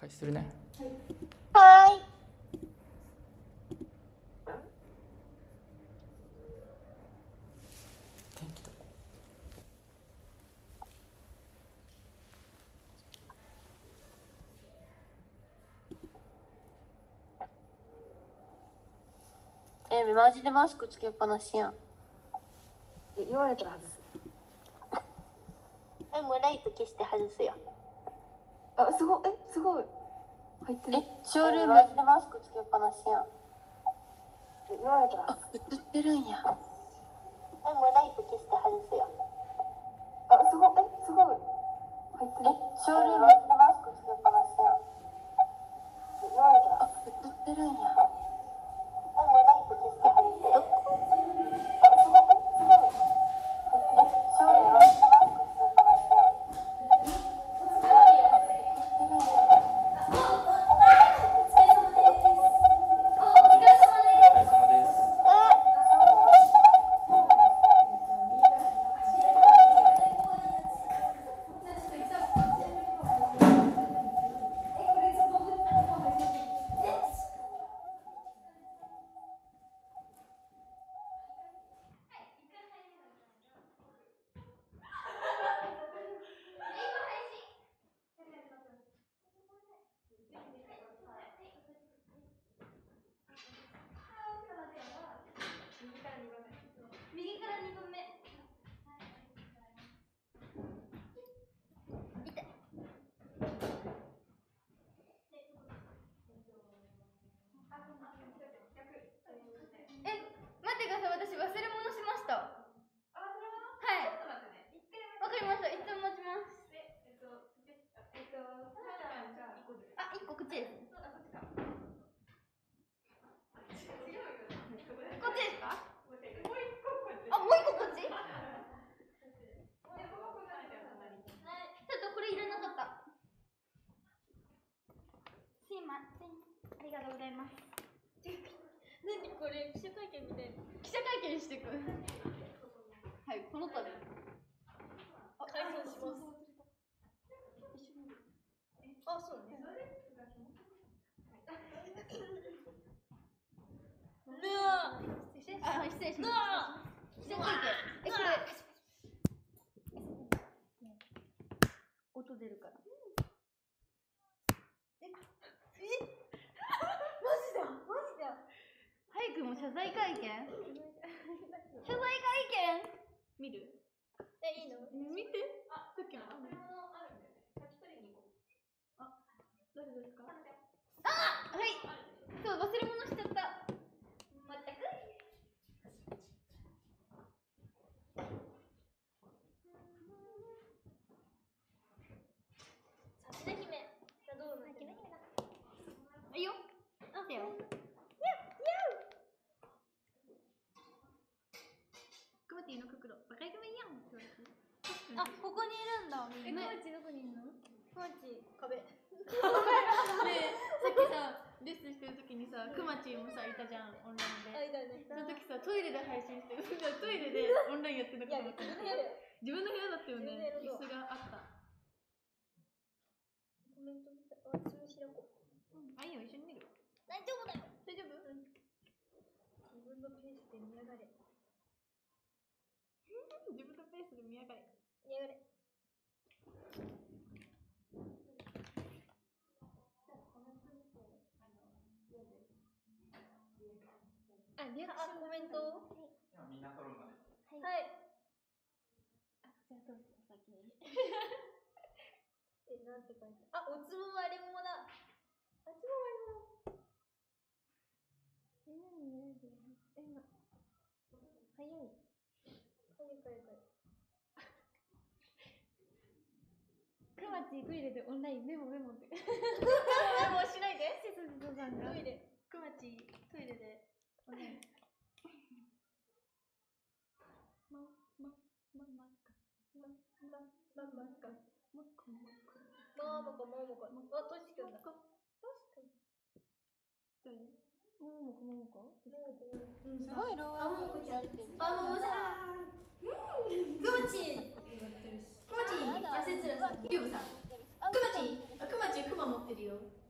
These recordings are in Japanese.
開始するね。 はーい。 天気だ。 マジでマスクつけっぱなしやん。 言われたら外す。 もうライト消して外すよ。 あ、すごい。すごい。入ってる。 ショールームマジでマスクつけっぱなしやん。 言われたら外す。 映ってるんや。もうライト消して外すよ。 あ、すごい。すごい。入ってる。 ショールームマジでマスクつけっぱなしやん。 言われたら映ってるんや。もうライト消して外すよ。 あ、すごい。すごい。 ショールームマジでマスクつけっぱなしやん。 待ってください、私忘れ物しました。はい。わかりました。一旦待ちます。あ、1個こっちです。こっちですか？あ、もう1個こっち？ちょっとこれいらなかった。すいません。ありがとうございます。何これ、記者会見みたいな。記者会見してく。はい、この度。あ、解散します。あ、そうね。失礼します。記者会見。これ。音出るから。早くも謝罪会見？謝罪会見？見る？いいの？見て。さっきの。あ、誰ですか？あ、はい。そう、忘れ物しちゃった。まったく。さしな姫。さあ、どうなってる？いいよ。待ってよ。クマティの袋、バカイケメンやん。あ、ここにいるんだ。クマチどこにいるの？クマチ壁。ねえ、さっきさ、レッスンしてる時にさ、クマチもさいたじゃん、オンラインで。その時さ、トイレで配信してる。トイレでオンラインやってなかった。自分の部屋だったよね。椅子があった。コメント見た。私も開こう。あ、いいよ、一緒に見る。大丈夫だよ。大丈夫？自分のペースで見やがれ。自分のペースで見やがれ。見やがれ。あ、リアクションコメント？ みんな揃うまで。 はい。あ、じゃあどうぞ、お先に。なんて書いてあ、おつぼ割り桃だ。おつぼ割り桃。何早い。早い。クマチトイレでオンラインメモって。メモしないで。セスさんが。トイレ。クマチトイレでオンライン。あ、トシくんだ。トシくん。誰？ももこ。すごいローラーもやってる。 あ、もうさ。クマチ。痩せつらさん。ユーブさん。クマチクマ持ってるよ。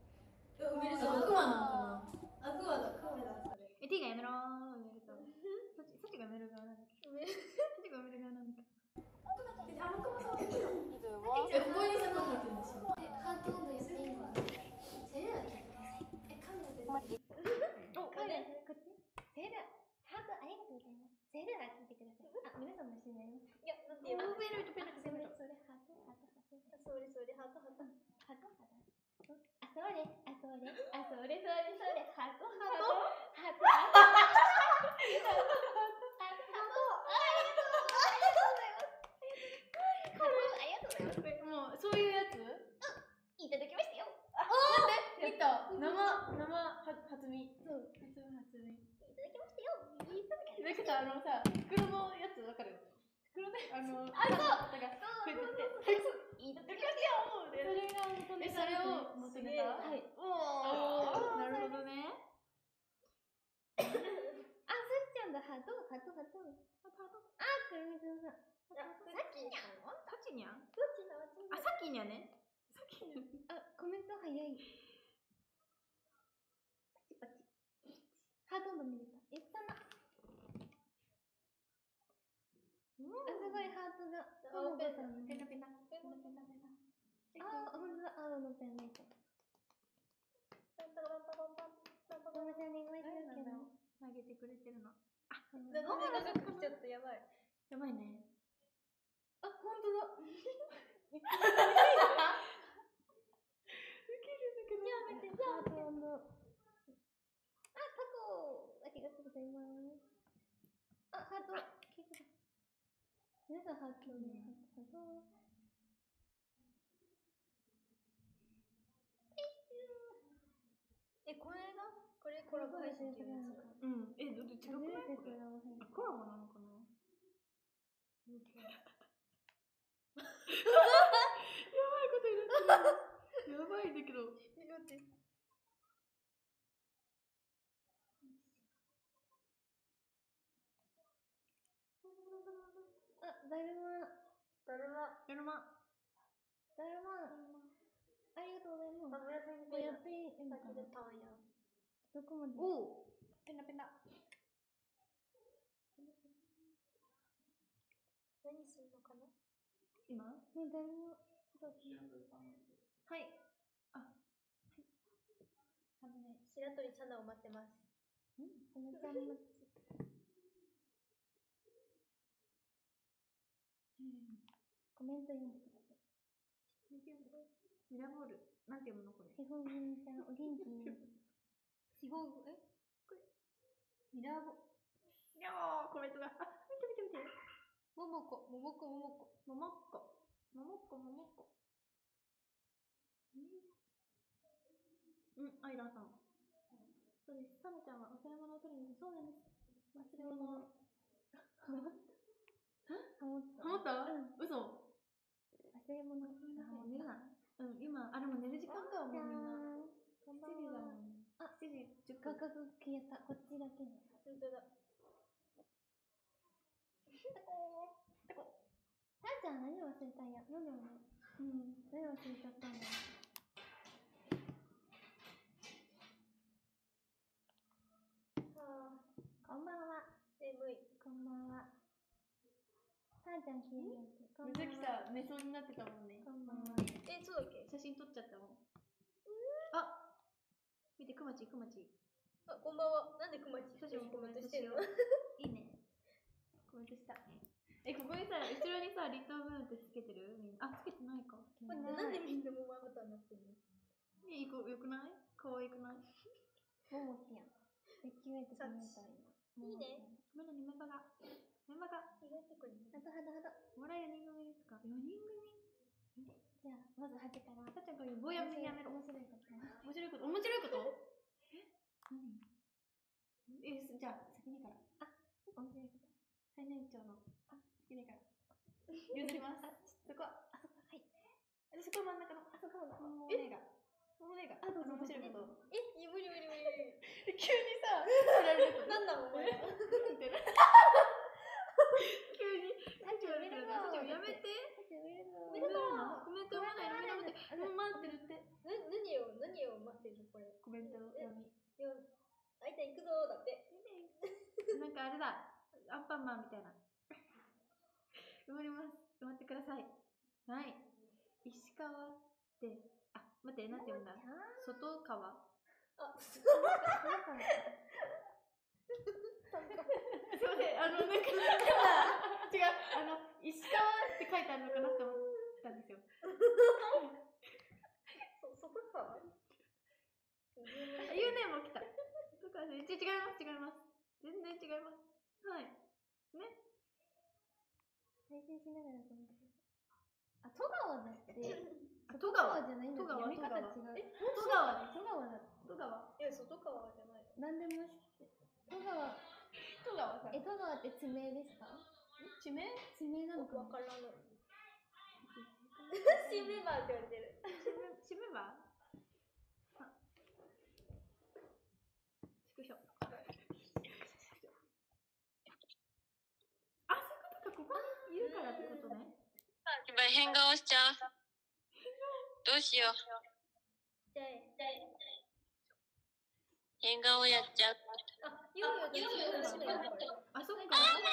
クマなのかな。あ、クマだ、クマだ、それ。T がやめろー、やめると。そっちがやめる側なんだけど。そっちがやめる側なんだけど。あのクマさんはここにさ、入ってるんですよ。ハート温度にしていいのかな。セーラー聞いてください。カメラで。お、こっち。セーラー、ハートありがとうございます。セーラー聞いてください。あ、皆さんも一緒になりますか。いや、なんて言うの。ペロペロペロペロ。それハートハートハート。それハートハート。ハートハート。あ、それ、あ、それ、あ、それ、ハートハート。ハートハート。もうそういうやついただきましたよ。待って、見た。生初見。そう、初見。いただきましたよ。なんかさ、さ、袋のやつわかる？袋ね、あ、そう。だから、こうやって、いただきましたよ。それを持ってた。はい。おお、なるほどね。あ、すっちゃんだ。ハート。あ、くるみくんさん。さきにゃん。あ、さきにゃね。あ、コメント早い。パチパチ。ハートの見れた。いったな。あ、すごいハートが。青ペンだ。ペンだ。あ、ほんとだ。青のペンだ。ごめんなさい、願いしますけど。投げてくれてるの。あ、長くちょっとやばい。やばいね。あ、ほんとだ。ウケるんだけど。やめて、ハートの。あ、タコ。ありがとうございます。あ、ハート。皆さんハートね。ハート。これコラボ配信っていうやつ。うん。違くないこれ。コラボなのかな。やばいことになってる。やばいんだけど。待って。あ、だるま。ありがとうございます。これやっていいのかな。どこまで。おお。ペンダ。何するのかな。今？もう誰も。はい。あ、はい。白鳥サナを待ってます。サナちゃん待ち。コメント読んでください。ミラボール。なんて読むのこれ。しほみちゃん、お元気。しほ、これ。ミラボ。いやー、コメントが。あ、見て。ももこ。アイランさん。そうです。サナちゃんは忘れ物を取りに。そうなんです。忘れ物。ハモった？嘘。忘れ物。寝るな。今、でも寝る時間かも、みんな。7時だもんね。あ、7時10分。価格消えた。こっちだけ。本当だ。さあちゃん何忘れたんや。なんだろうね。何忘れちゃったんだ。こんばんは。眠い。こんばんは。さあちゃん消えるやつ。みずきさ、寝そうになってたもんね。こんばんは。そうだっけ？写真撮っちゃったもん。あ、見て、くまち。あ、こんばんは。なんでくまち写真コメントしてるの？いいね。コメントした。ここにさ、後ろにさ、リトーブーンってつけてる？あ、つけてないか。なんでみんなもまぶたになってんの？よくない？かわいくない？ももきやん。キュエットコメントいいね。まだメンバーが。意外とこれ。はと。もら4人組ですか？ 4 人組？じゃあ、まずはてから。さっちゃんこれ、棒やめやめろ。面白いこと？何？じゃあ、先にから。あ、面白いこと。最年長の。あ、先にから。譲ります。そこ、はい。そこ真ん中の。あそこの。もうねが。あ、どうぞ。面白いこと。無理。急にさ、振られると。なんなのお前は。急に。やめて。コメント読まないの。待ってるって。何を待ってるこれ。コメントやかあれだ。アンパンマンみたいな。埋まります。埋まってください。はい。石川って、あ、待って、なんて読んだ。外川。あ、すいません、なんか、違う、石川って書いてあるのかなって思ったんですよ。 外川ユーネーム起きた。違います、違います。全然違います。はい。ね。 配信しながらと思って。あ、戸川だって。 戸川じゃないんだ。読み方違う。 戸川戸川だ。 戸川。いや、外川じゃない。 なんでも戸川。 戸川さん。 戸川って地名ですか？ 地名？ 地名なのかな。 わからない。シメバーって言われてる。 シメバー？ちくしょ。あ、そういうことか、ここにいるからってことね。 やばい、変顔しちゃう。どうしよう。変顔やっちゃう。 あ、そっか。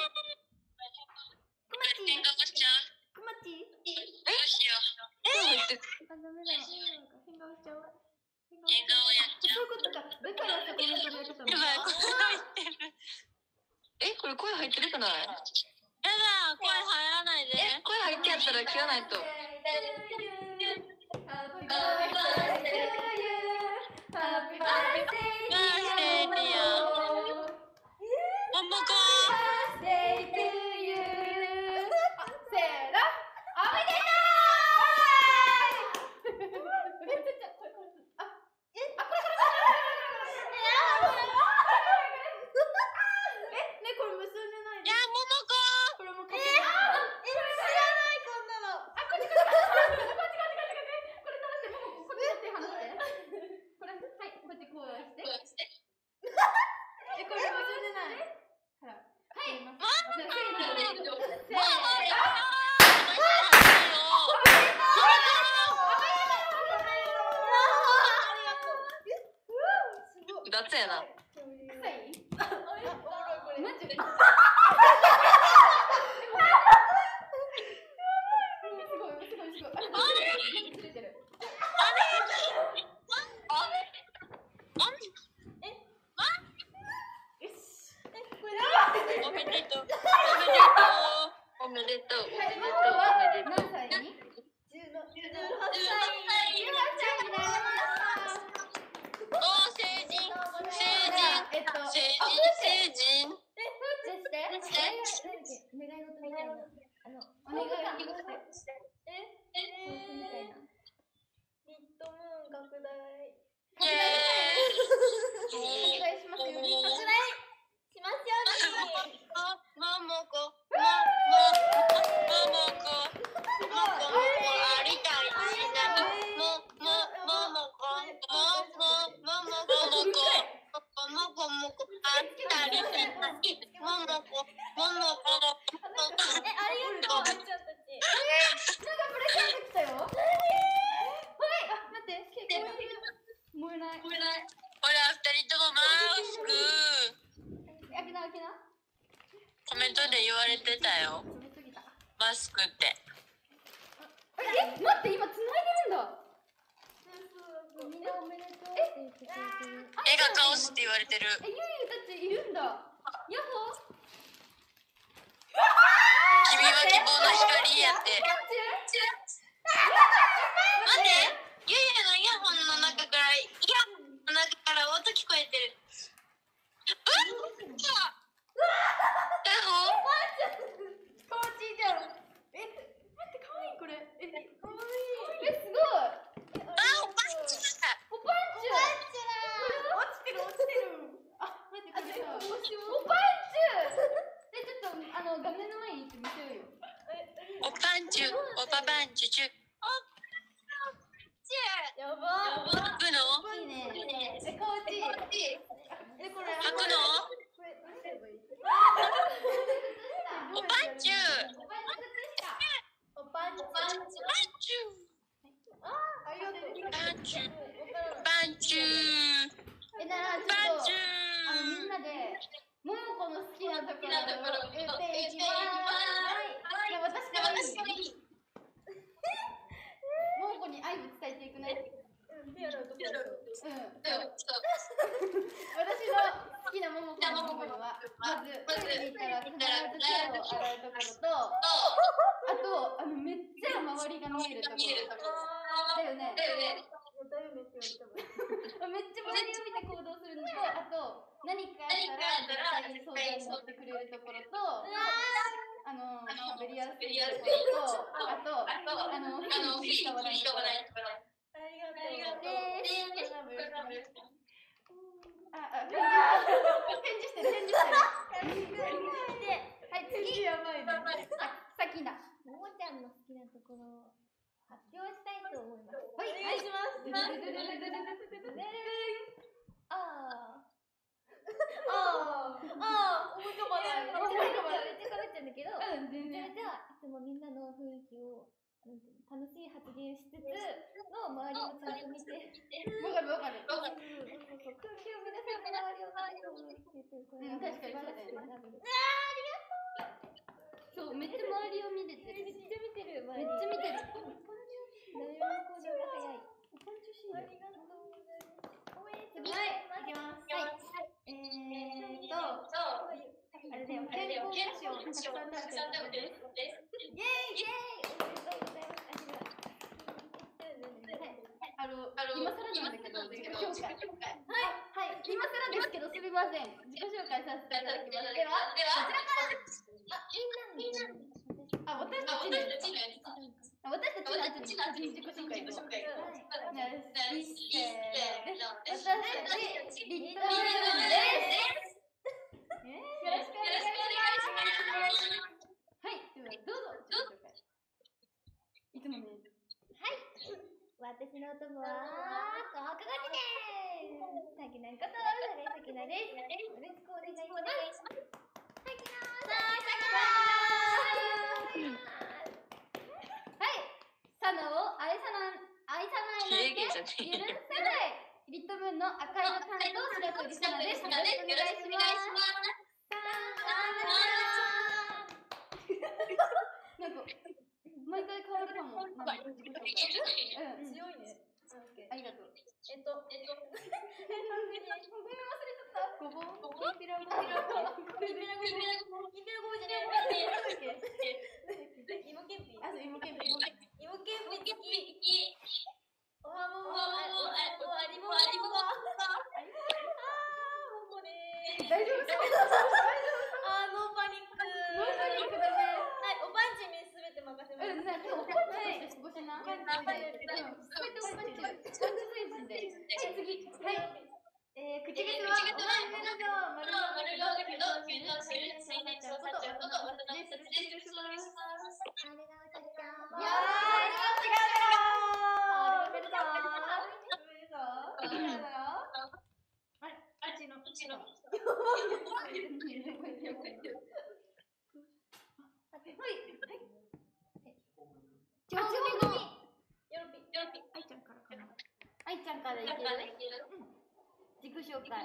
変顔しちゃう。 くまち？ どうしよう。 あ、ダメだ。 変顔しちゃう。 変顔やっちゃう。 そういうことか。だからさ、コメントでやってたの。 やばい、声入ってる。これ声入ってるくない？やだ、声入らないで。声入ってやったら切らないと。雑やな。おめでとう。 何歳に？ コメントで言われてたよ。マスクって。 待って今繋いでるんだ。みんなおめでとうって言ってくれてる。 絵がカオスって言われてる。 ゆいたちいるんだ。ヤッホー。 君は希望の光やって。待って、ゆいのイヤホンの中から音聞こえてる。おぱパンチュチュ。 やばー。 吐くの？ いいね。 吐くの？おパンチュ。 おパンチ。 パンチュ。パンチュ。パンチュ。 ならちょっとみんなでももこの好きな言っていきます。はい。じゃあ私からいい？モーコに愛を伝えていくね。私の好きなモモコの部分は、まずトイレに行ったら必ず手を洗うところと、あとめっちゃ周りが見えるところだよね。めっちゃ周りを見て行動するのと、あと何かあったら絶対相談に乗ってくれるところと、喋りやすいところと、あと返事使わないところ。ありがとう。返事してる。はい、次。やばいね。さきな。 ももちゃんの好きなところを発表したいと思います。 はい、お願いします。 思い浮かばない。めっちゃかぶっちゃうんだけど、それじゃあいつもみんなの雰囲気を楽しい発言しつつの周りをちゃんと見て、 わかる。 空気を皆さんの周りを見て確かにそうだよね。そう、めっちゃ周りを見れてる。 めっちゃ見てる。 めっちゃ見てる。 誰も行動が早い。ありがとうございます。 次、はい、いきます。あれだよ、健康菓子をたくさん食べてることです。 イエーイおめでとうございます。 今更なんだけど、自己紹介。はい、今更ですけど、すみません。自己紹介させていただきます。では、こちらから。みんなの。私たちの自己紹介。私たち、リトルです。よろしくお願いします。はい、ではどうぞ。いつもね。 はい。私のお供はここです。さきなことさきなです。よろしくお願いします。さきなはい。サナを愛さないなんて許さない。リトムの赤色担当白鳥サナです。よろしくお願いします。なんか毎回変わるかも。強いね。ありがとう。ごめん忘れちゃった。ごぼう。きんぴらごぼうじゃない。芋けんぴ。あ、そう芋けんぴ。芋けんぴ。おはもありもありも。もこね。大丈夫そう。ノーパニックだね。はい、おパンチにすべて任せます。おパンチとして過ごしな。すべておパンチ。パンチ精神で。はい、次。はい。口癖は、お前目の上、丸のけど、最年少になっちゃうこと、私です。よろしくお願いします。 ありがとうございます。 いやー、違うよ。うちの。愛ちゃんからいける？自己紹介。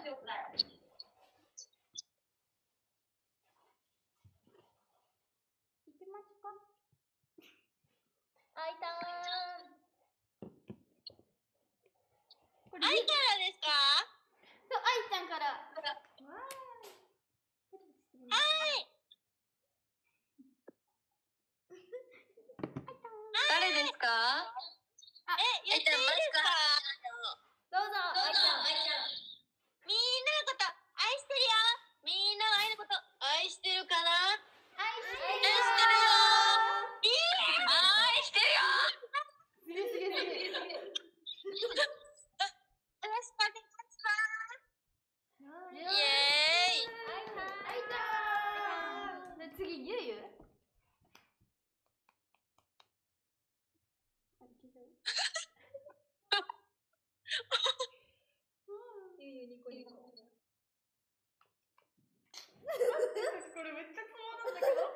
いきますか？ 愛さん。 愛からですか？ そう、愛ちゃんから。 誰ですか？言っていいですか？ どうぞ、愛ちゃん。 みんなのこと愛してるよ。みんなは愛のこと愛してるかな？ 愛してるよ。愛してるよ。 すげえ。 よろしくお願いします。イエーイ。 愛ちゃん。次、ゆうゆう。ニコニコ。これめっちゃそうなんだけど。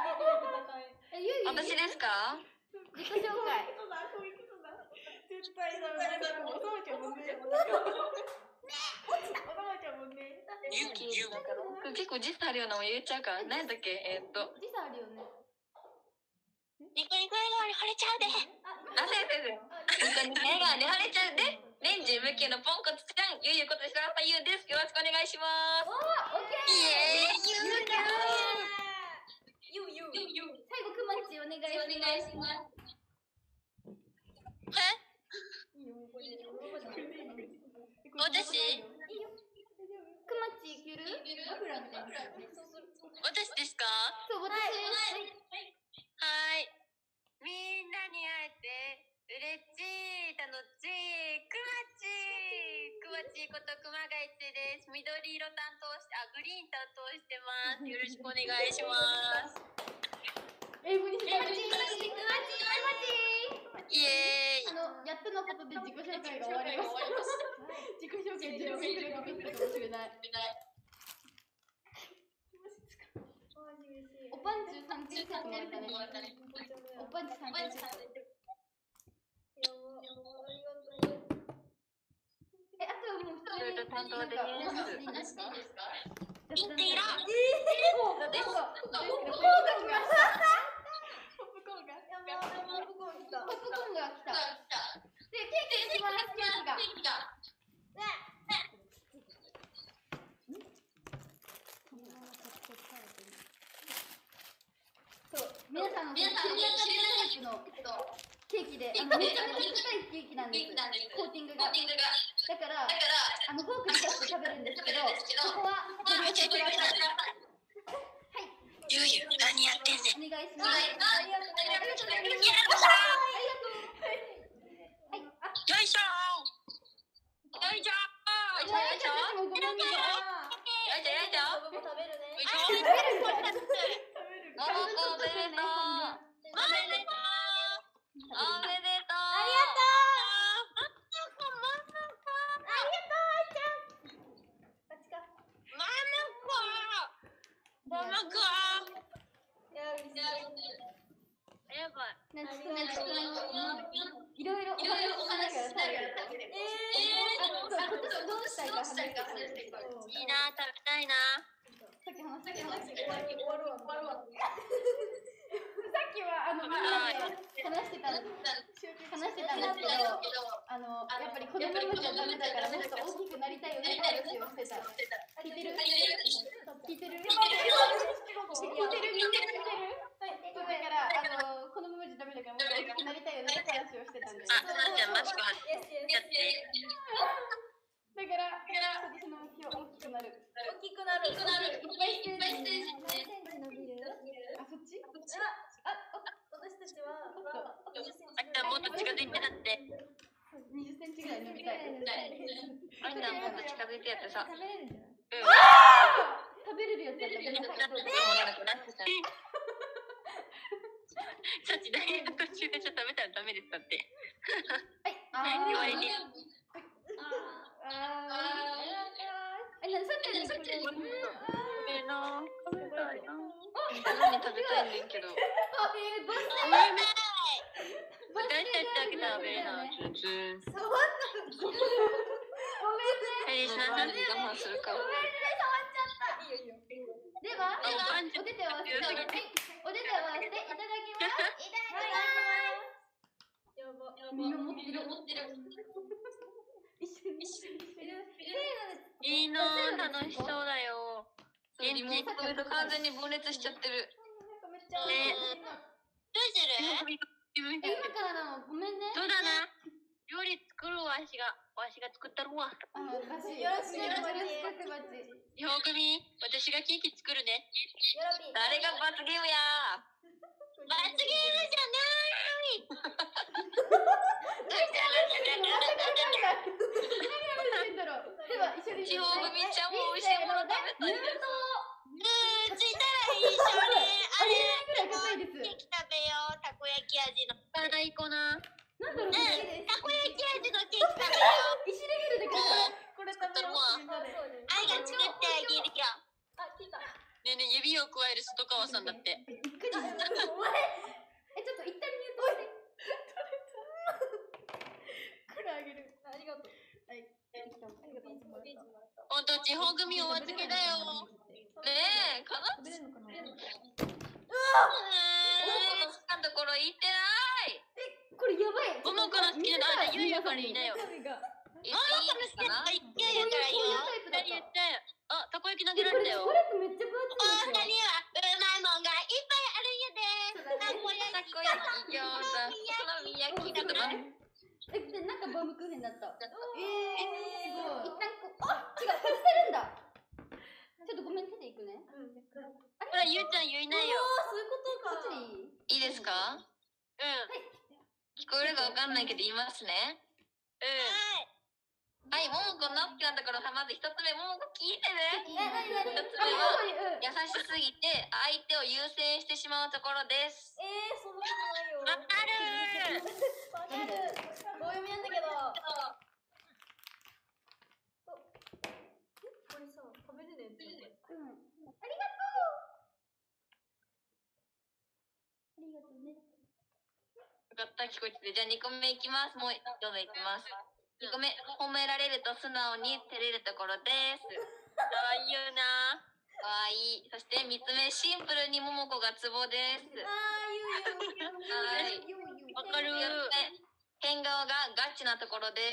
私ですか？ 自己紹介。絶対ダメだ。おさまちゃんもね。おさまちゃんもね。 結構時差あるようなもん言っちゃうから。何だっけ時差あるよね。 ニコニコ笑顔に惚れちゃうで。あ、そうです。ニコニコ笑顔に惚れちゃうで。年中無休のポンコツちゃん、ゆうゆうこと白浜ゆうです。よろしくお願いします。 オッケー。 イエーイ、ゆうゆう。 最後くまちお願いします。 私くまちいける？ 私ですか？ そう、私。 はい。みんなに会えてうれしい、楽しい、くまちこと熊谷ちです。緑色担当して、グリーン担当してます。よろしくお願いします。 英語にしてくまちイエーイ。 やっとのことで自己紹介が終わりました。自己紹介10分くらいかかったかもしれない。おパンチ3点セットもらったね。おパンチ3点セット。あとはもう普通に担当でいいですか？ インティラ。 なんかポップコーンが来た。で、ケーキします。ケーキが。そう、皆さんの知らなかったタイプのケーキで、めちゃめちゃ高いケーキなんです。コーティングが。だから、フォークに刺して食べるんですけど、ここはご了承ください。はい。 ゆうゆう、何やってんねん。 お願いします。ありがとう。 よいしょー。よいしょー。 もうごめんなさい。 食べるね。 いろいろお話ししながら食べる。今年どうしたいか話してください。 いいな、食べたいな。 さっき話したけど。さっきはみんなで話してたんですけど、やっぱり子供のじゃダメだからもっと大きくなりたいよねって話をしてた。聞いてる？だからこのままじゃダメだからもっと大きくなりたいよねって話をしてたんです。 じゃあマスク外してやって。 だから私の目標大きくなる。いっぱいステージ。あ、そっち？ 私たちはもっと近づいてだって。 20センチぐらい伸びたい。 あんたもっと近づいてやってさ。 食べれるやつだったらさっきダイエット中で食べたらダメですだって。 はい。 言われて。食べたいんだけど。大体食べなべな普通。ヘリーさんなんで我慢するか。 ではお手手を合わせていただきます。みんな持ってる。 いいな、楽しそうだよ。現実と完全に分裂しちゃってる。 めっちゃどうする？ 今からなのごめんね。 そうだな。料理作るわしが作ったるわ。 よろしくバチ。 日本組、私がケーキ作るね。誰が罰ゲームや。罰ゲームじゃない。では一緒に。 地方組ちゃんも美味しいもの食べたいです。ついたら一緒にケーキ食べよう。たこ焼き味の。最高な。 なんだろう。 たこ焼き味のケーキ食べよう。 石レベルでこれ食べよう。 愛が作ってあげるよ。ねえねえ、指を加える外川さんだって。 ちょっと一旦ミュートして。これあげる。ありがとう。はい。 本当地方組好きなところ言ってない。 これやばい。 桃子の好きなあ、じゃあゆいゆから言いなよ。 中身が。 言っていいですかな。一回言ったらいいよ。二人言って。あ、たこ焼き投げらこれれたよ。 チョコレートめっちゃ分厚いんですよ。 にはうまいもんがいっぱいあるんやで。たこ焼き、餃子、お好み焼きだとか。 で、なんかバームクーヘンだった。すごい。一ごい。 旦違う、外せるんだ。ちょっとごめん、手でいくね。 ほら、ゆうちゃん言いなよ。 そういうことか。 こっちでいい？ いいですか？うん。聞こえるかわかんないけど言いますね。うん。はい、ももこの好きなところはまず一つ目、ももこ聞いてね。一つ目は、優しすぎて相手を優先してしまうところです。 そんなことないよ。 わかる。 わかる。棒読みなんだけど。これさ、食べれるやつ。 ありがとう。ありがとうね。 よかった、聞こえてて。じゃあ2個目いきます。もうどんどんいきます。2個目、褒められると素直に照れるところです。かわいいよな。かわいい。そして3つ目、シンプルにももこがツボです。はい。わかる。変顔がガチなところです。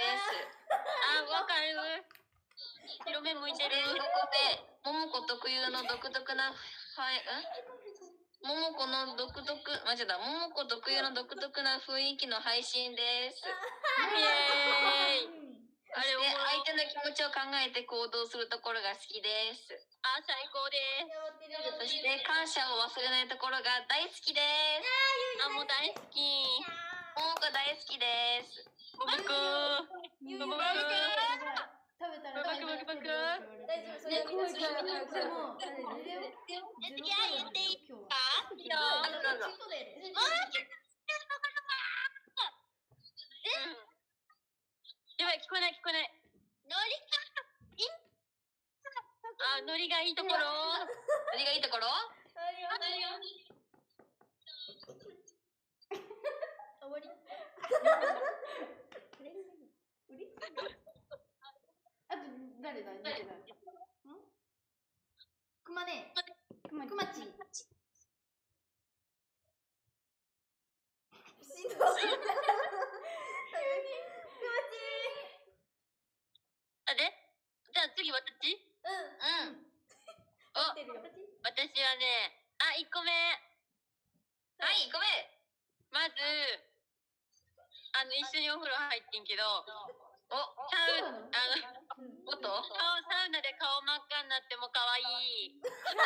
わかる。白目向いてる。5個目、ももこ特有の独特な、ももこの独特、間違えた。ももこ特有の独特な雰囲気の配信です。イエーイ。あれ、相手の気持ちを考えて行動するところが好きです。あ、最高です。そして感謝を忘れないところが大好きです。あ、もう大好き。ももこ大好きです。ももこ。ももこ。 食べたら大丈夫。 大丈夫、それはみんな知らない。でも、 次は言っていいか？いいよ。どうぞ。やばい、聞こえない聞こえない。ノリがいいところ。ノリがいいところ。 終わり。 あと誰だ？くまね。くまち。 あれ？じゃあ次私？私はね、1個目。はい、1個目。まず、一緒にお風呂入ってんけど、サウナで顔真っ赤になっても可愛い。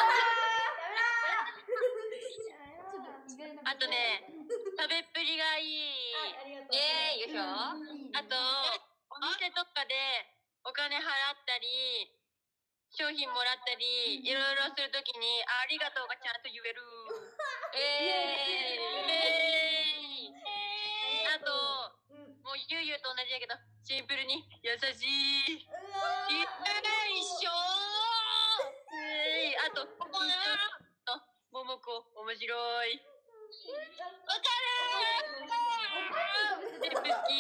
あとね、食べっぷりがいい。よいしょ。あと、お店とかでお金払ったり、商品もらったり、いろいろするときに、ありがとうがちゃんと言える。あと、もうゆうゆうと同じやけど、シンプルに優しい。一緒。あと、ももこ、面白い。わかる。全部好き。わかる。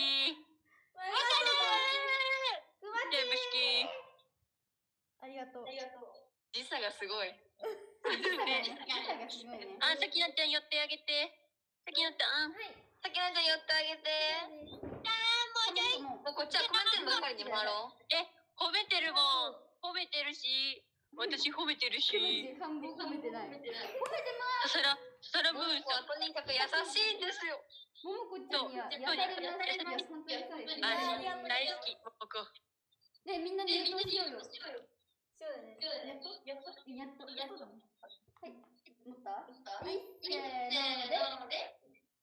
全部好き。 ありがとう。 時差がすごい。 時差がすごいね。 さきなちゃん寄ってあげて。さきなちゃん。さきなちゃん寄ってあげて。もうこっちはコメントばかりに回ろう。褒めてるもん。褒めてるし。私褒めてるし。 半分褒めてない。褒めてます。そらブーさんとにかく優しいんですよ。 ももこちゃんには優されるなさいは本当にそうですね。 大好き。ももこ。 ね、みんなで予想しようよ。 そうだね。 やっとだね。はい。持った？せーので。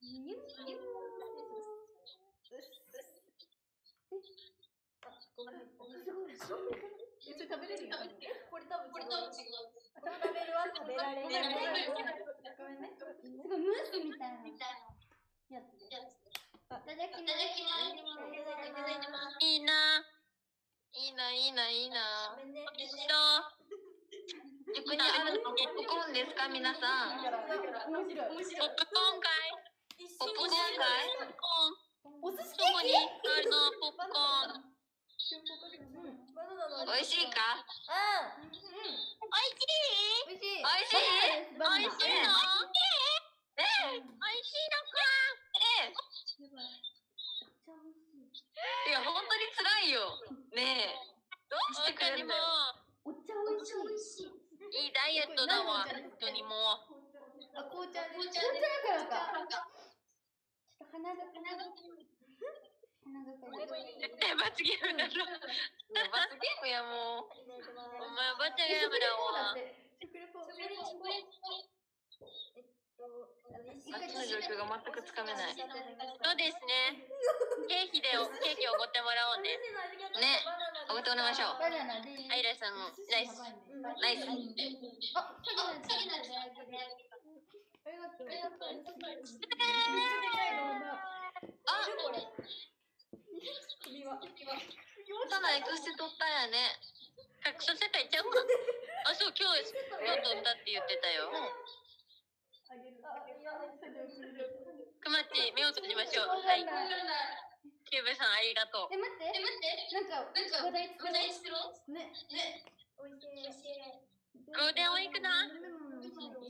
すごい。それ食べれるよ。 これ多分違う。食べるは食べられない。ごめんね。 すごいムースみたいなやつで。いただきます。 いいな。一緒。逆にあるのポップコーンですか皆さん。 面白い。 ポップコーンかい？ポップコーンかい？ お寿司そこにあるのポップコーン。美味しいか？美味しいの？ いや、本当に辛いよ。ねえ。どうしてくれるんだよ。 お茶美味しい。 いいダイエットだわ。本当にもう。 あ、紅茶です。紅茶だからか。ちょっと鼻がかゆい。 絶対罰ゲームだろ。罰ゲームやもう。お前罰ゲームだわ。さっきの状況が全くつかめない。そうですね。ケーキをおごってもらおうね。ね。おごってもらいましょう。 バナナで。 アイラさんもナイス。ナイス。 あ、さきなちゃん。ありがとう。 ただエクステ取ったんやね。隠させたいちゃうか。あ、そう、今日取ったって言ってたよ。くまっち、目を閉じましょう。はい。キューブさん、ありがとう。 待って。なんか話題作ろう。ね。 おいしい。 ゴールデンウィークな。ありがとう。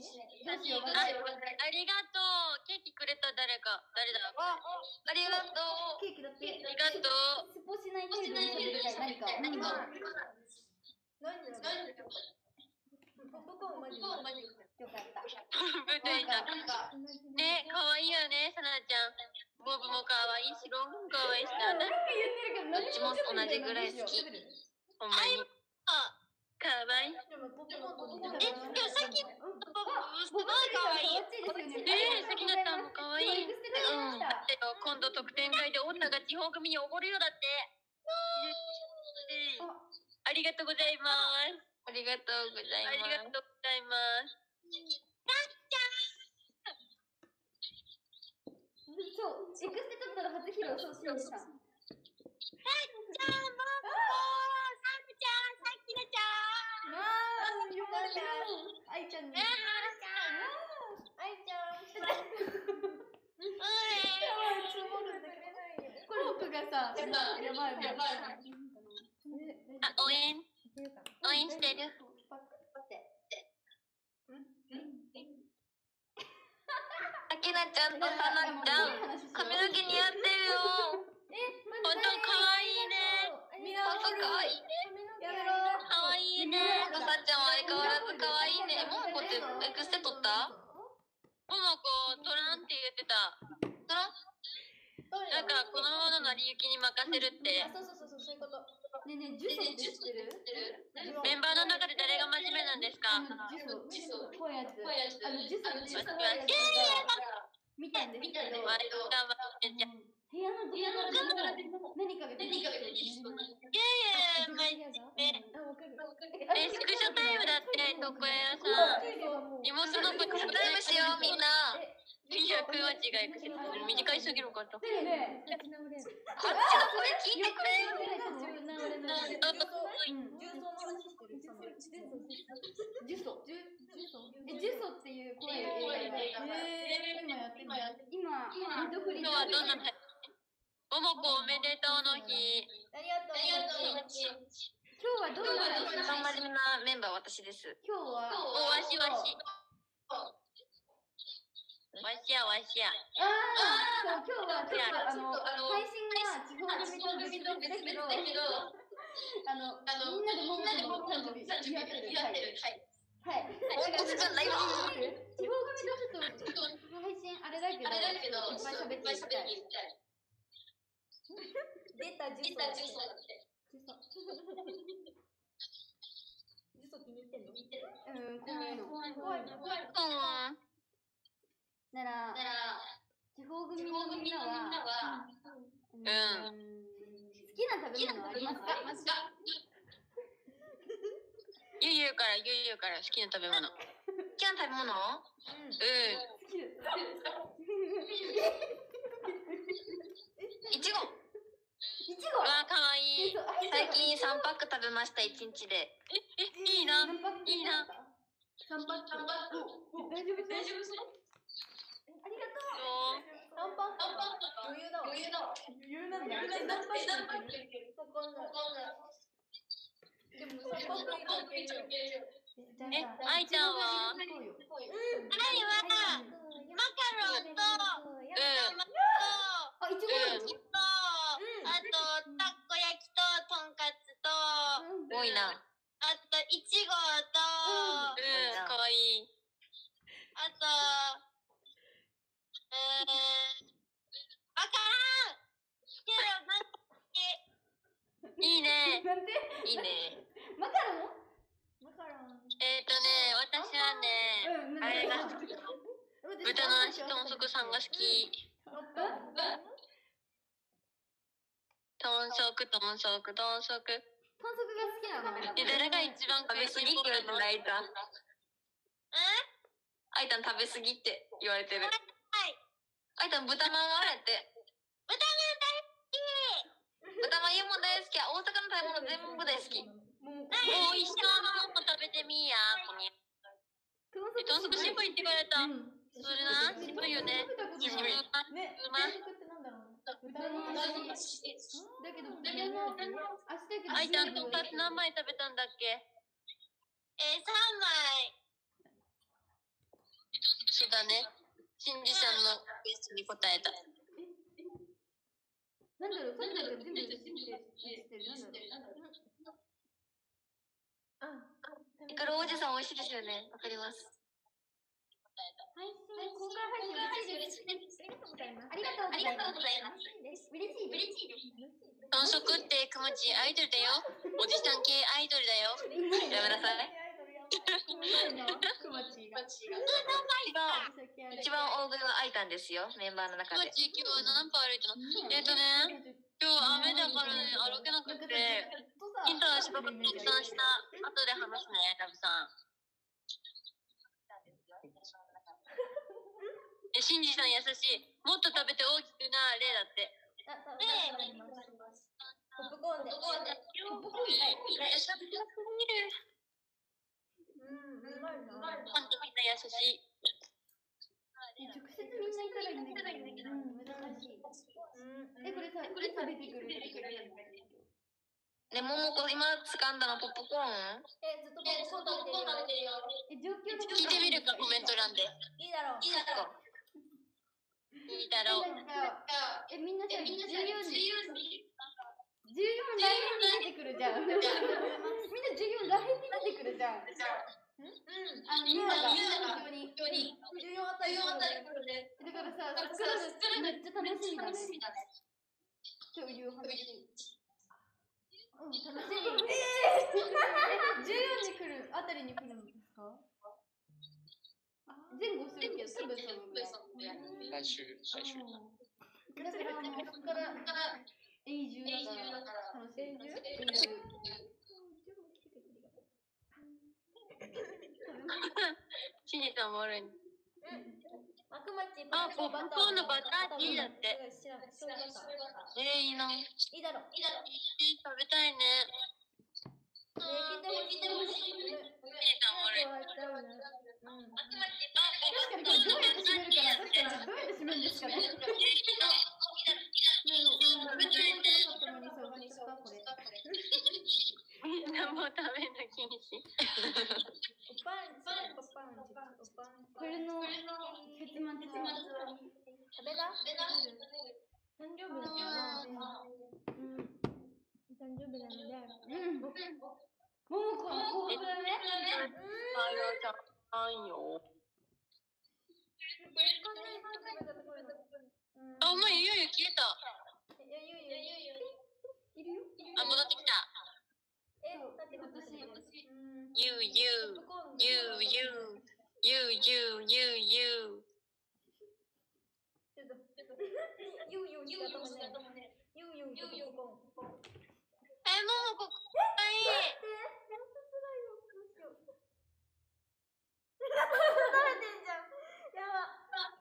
ケーキくれた誰だ。ありがとう。 ケーキだって。 ありがとう。 スポしない程度に食べるか何か。 ポップコーンマジよかった。 舞台だ。ね、可愛いよね、さなちゃん。ボブも可愛いし、ロンも可愛いし、どっちも同じぐらい好き。ほんまに。可愛い。でもさっきボブすごい可愛い。さきなたんも可愛い。今度特典会で女が地方組におごるよだって。ありがとうございます。ありがとうございます。 そう、エクステ取ったら初披露そうしました。愛ちゃんに。これ僕がさ、やばい。 応援してる。あきなちゃんとさなちゃん、髪の毛似合ってるよ。本当可愛いね。本当可愛いね。可愛いね。さなちゃんは相変わらず可愛いね。ももこってエクステ取った？ももこ取らんって言ってた。取らん？なんかこのままの成り行きに任せるって。 そういうこと。 ねえねえ、ジュソって知ってる？ メンバーの中で誰が真面目なんですか？ ジュソ怖いやつ。ジュソって怖いやつ見たんですけど、部屋のどこからでも何かが出てきて、 スクショタイムだって、とこやさん。妹の子タイムしよう、みんな。いや、くまちがエクセプト短いすぎるかと。こっちの声聞いてくれよ。 ジュソっていう声今やってる。今ネットフリックス。 今日はどんなももこおめでとうの日。 ありがとう。 今日はどんな一番真面目なメンバー私です。 今日はわし。わしや。 そう、今日はちょっと配信が地方組と別だけど、みんなでも誕生日やってる。はい。地方組とちょっと配信あれだけど、いっぱい喋っていきたい。 出たジュソだって。ジュソ気に入ってんの？怖いの。 なら、地方組のみんなは、好きな食べ物ありますか？ ゆうから好きな食べ物。好きな食べ物？いちご。わあ、かわいい。最近3パック食べました、1日で。いいな。 3パック。大丈夫そう？ありがとう。 余裕だわ。 余裕なんだ。 でも3パックいけるよ。 愛ちゃんは？愛はマカロン豚の足豚足さんが好き。豚足豚足豚足。 豚足が好きなの？ 誰が一番食べ過ぎって言われてるの？あいたん食べ過ぎって言われてる。あいたん豚まんはやって。豚まん大好き。豚まんも大好きや。大阪の食べ物全部大好き。もう一緒のも食べてみーやこに。豚足渋いって言われた。それな、渋いよね。渋い。あいたんとんかつ何枚食べたんだっけ？3枚。そうだね。しんじさんのクエストに答えた。 なんだろう、全部知ってる。 イカロおじさん美味しいですよね。わかります。 公開配信嬉しいです。ありがとうございます。嬉しいです。 豚足ってくまちアイドルだよ。おじさん系アイドルだよ。やめなさい。一番大食いはあいたんですよ。メンバーの中で。くまち今日は何歩歩いたの？今日雨だからね、歩けなくて。インターンしばくたくさんした。後で話すね、ラブさん。しんじさん優しい。もっと食べて大きくなれだって。 ポップコーンで。うまいな。 ほんとみんな優しい。 直接みんないたらいいんだけど、難しい。これさ、いつ出てくる？ ね、ももこ今掴んだのポップコーン？ ずっとポップコーン食べてるよ。 聞いてみるか、コメント欄で。 いいだろう。 いいだろう。 みんなさ、14来年に出てくるじゃん。みんな14来年に出てくるじゃん。ユウが東京に。 14あたり来るね。 だからさ、めっちゃ楽しみだね。という話。楽しみ。14に来るあたりに来るんですか？前後するけど、多分そのぐらい。 来週。 だからもうそこから永住だから楽しみ。 しんじさんもおるん。 マクマチポップコーンのバターティーだって。いいな。いいだろ。 食べたいね。 聞いてほしい。 しんじさんもおるん。 確かにこれどうやって締めるかな。確かにどうやって締めるんですかね。 みんなもう食べな禁止。 これの結末は食べな。誕生日だな。誕生日なので。 ももこの幸福だね。 あ、お前ゆうゆう消えた。 いるよ。 あ、戻ってきた。 だって私。 ゆうもうここがいい。 慣れてんじゃん。やば。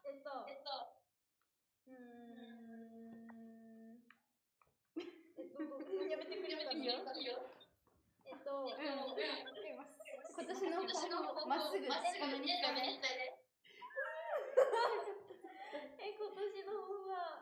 やめてくれるかな。 今年の抱負まっすぐ近めに伝え。 今年の抱負は、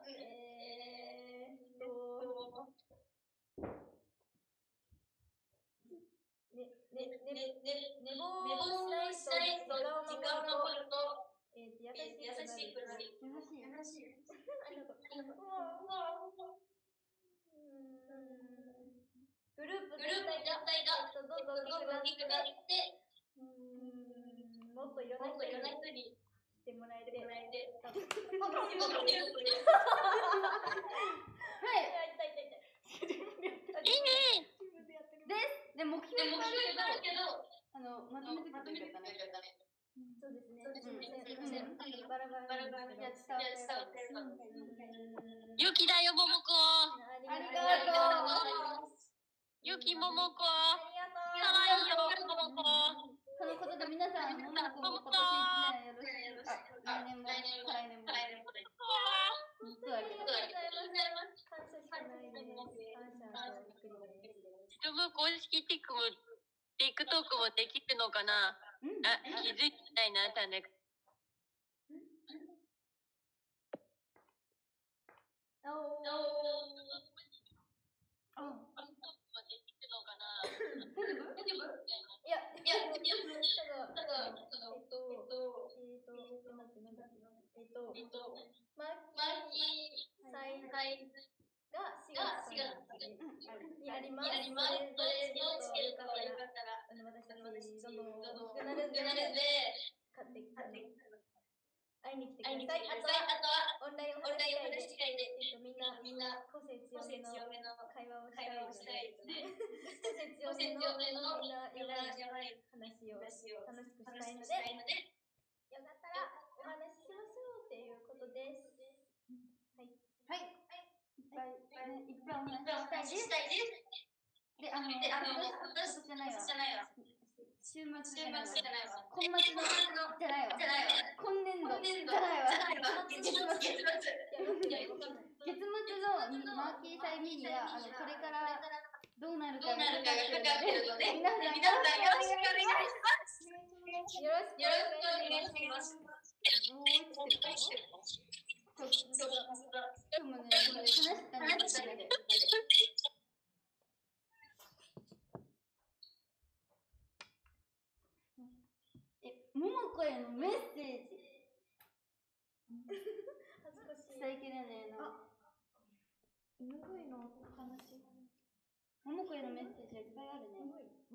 寝坊したいと時間を守ると、優しくなる。ありがとう。グループ全体がどんどん大きくなって、もっといろんな人にしてもらえて、はい。 で目標もあるけど、まとめてくれたね。 そうですね。 ゆきだよ、ももこ。 ありがとう。 ゆきももこ。 ありがとう。 かわいいよ、ももこ。 そのことで皆さん、ももこ今年1年よろしく。来年も、再来年も。実はありがとう。 感謝しかないです。感謝とびっくりです。 自分も公式TikTok もできるのかな。あ、気づいてないな、たね。 いや、マーキー祭が4月にあります。それのチケットがよかったら、私たちどんどん大きくなるんで、買って会いに来てください。あとはオンラインお話し会で、みんな個性強めの会話をしたいので、個性強めのみんなやばい話を楽しくしたいので、よかったらお話ししましょうっていうことです。はい。 いっぱいお話ししたいです。で、今年じゃないわ。週末じゃないわ。今末のじゃないわ。今年度じゃないわ。月末のマーキー祭ミニはこれからどうなるかがかかってるので、皆さんよろしくお願いします。 よろしくお願いします。 でもね、話したんですけど。ももこへのメッセージ。伝えきれねえな。 MV の話。 ももこへのメッセージはいっぱいあるね。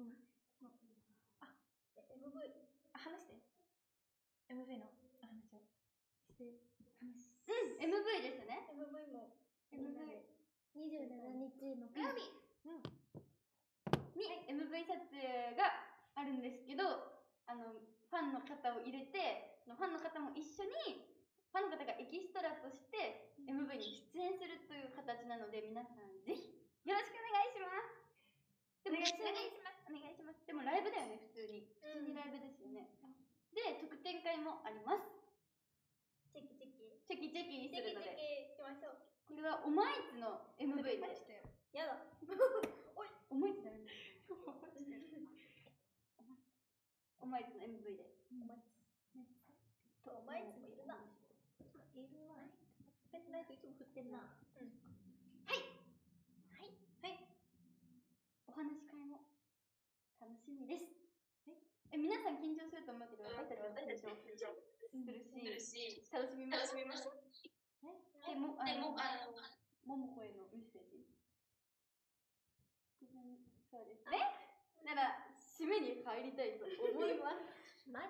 話して。MV の話をして。 MV ですね。 MV も。 27日の火曜日に MV 撮影があるんですけど、ファンの方を入れて、ファンの方も一緒に、ファンの方がエキストラとして MV に出演するという形なので、皆さんぜひよろしくお願いします。お願いします。でもライブだよね、普通にライブですよね。で、特典会もあります。チェキするので。 行きましょう。 これはおまいつの MV です。 やだ。 おい、おまいつだよね。おまいつの MV で。 おまいつもいるな。ペンライトいつも振ってんな。はい。 お話し会も楽しみです。皆さん緊張すると思うけど、私たちは緊張するし、楽しみます。でも、ももこへのメッセージ。そうですね。なら、締めに入りたいと思います。はい。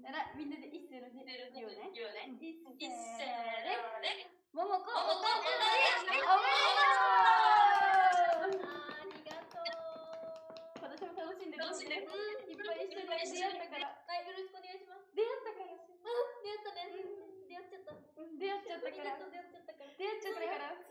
なら、みんなで一斉の手をね。一斉で、ももこ、お誕生日おめでとう。 ありがとう。 私も楽しんでいっぱい一緒に出会ったから。 はい、よろしくお願いします。 出会ったから。 出会ったね。出会っちゃったから。 出会っちゃったから。